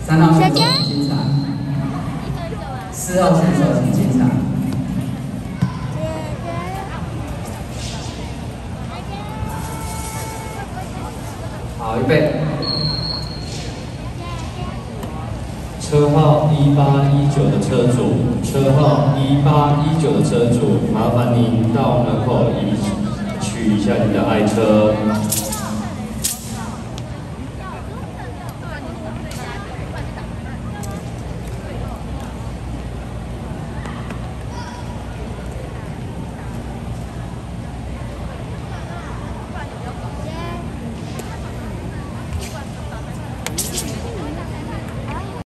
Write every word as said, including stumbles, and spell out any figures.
三号选手请进场，四号选手请进场。好，预备。 车号一八一九的车主，车号一八一九的车主，麻烦您到门口移取一下你的爱车。